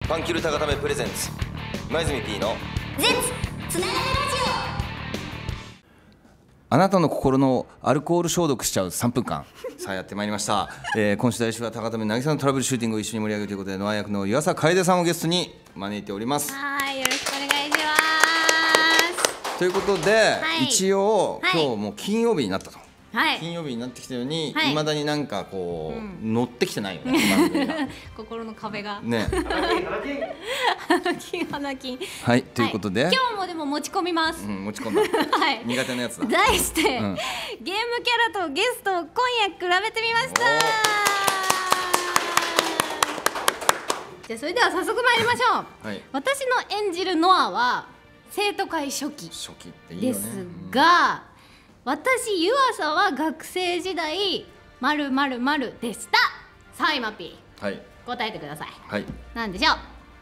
パンキル高ためプレゼンツ今泉 P の絶つながるラジあなたの心のアルコール消毒しちゃう3分間さあやってまいりました、今週来週は高ため渚のトラブルシューティングを一緒に盛り上げるということでノア役の湯浅楓さんをゲストに招いております。 はい、よろしくお願いしますということで、 はい一応、 はい今日もう金曜日になったと、 はい金曜日になってきたように、 はい未だになんかこう、乗ってきてないよね番組が心の壁がね花金はいということで、 はい、今日もでも持ち込みます、 持ち込んだ、 はい苦手なやつだ。 題して、 んゲームキャラとゲストを今夜比べてみましたじゃあそれでは早速参りましょう、 はい、 私の演じるノアは生徒会初期初期っていいよね。 ですが、私湯浅は学生時代〇〇〇でした。さあ今 P はい答えてください。 はい、 なんでしょう。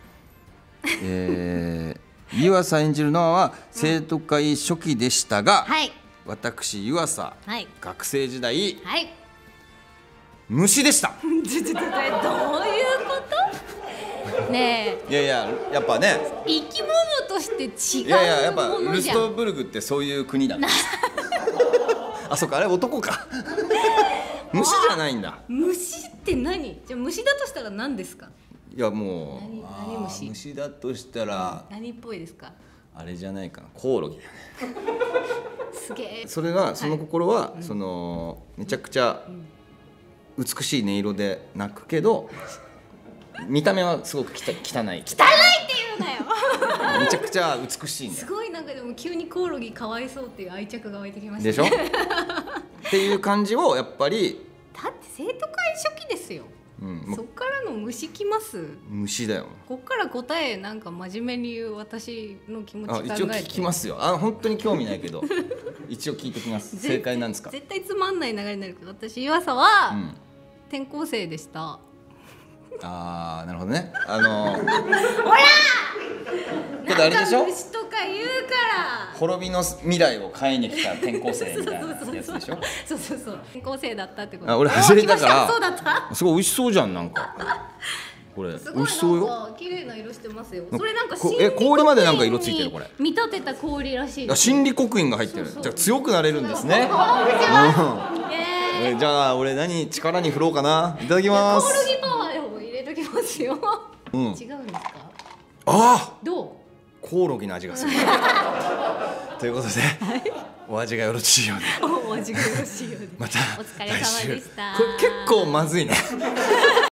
湯浅演じるノアは生徒会初期でしたが、 はい私湯浅、 はい学生時代はい虫でしたどういうことねいやいややっぱね、 え生き物として違ういやいややっぱものじゃんルストブルグってそういう国だあ、そっか、あれ男か虫じゃないんだ。 虫って何？じゃあ虫だとしたら何ですか？ いやもう何虫？ 虫だとしたら何っぽいですか？ あれじゃないかな、コオロギだよね。 すげえ。 それがその心は、そのめちゃくちゃ美しい音色で鳴くけど、見た目はすごく汚い。 汚いって言うなよ。 めちゃくちゃ美しいんだよ。 すごいなんかでも急にコオロギかわいそうっていう愛着が湧いてきましたね。 でしょっていう感じをやっぱり、 だって生徒会初期ですよ。 もそっからの虫きます。 う虫だよ。 こっから答えなんか真面目に言う私の気持ち考えて。 一応聞きますよ。本当に興味ないけど一応聞いてきます。正解なんですか？ 絶対つまんない流れになるけど、私湯浅は、 うん、 転校生でした。 なるほどね。 ほらけどあれでしょ、 虫とか言うから滅びの未来を変えに来た転校生みたいなやつでしょ。 そう転校生だったってこと。 俺外れたから来ましたそうだった。 すごい美味しそうじゃん、なんかこれすごい美味しそうよ。 なんか綺麗な色してますよ。それなんか氷までなんか色ついてるこれ。 見立てた氷らしいです。 心理刻印が入ってる。 そうじゃあ強くなれるんですね。じゃあ俺何力に振ろうかな。いただきまコオロす。 ギパワーを入れときますよ。 うん、 違うんですか？どう？ コオロギの味がするということで、お味がよろしいようでお味がよろしいようで。 またお疲れ様でした。 これ結構まずいね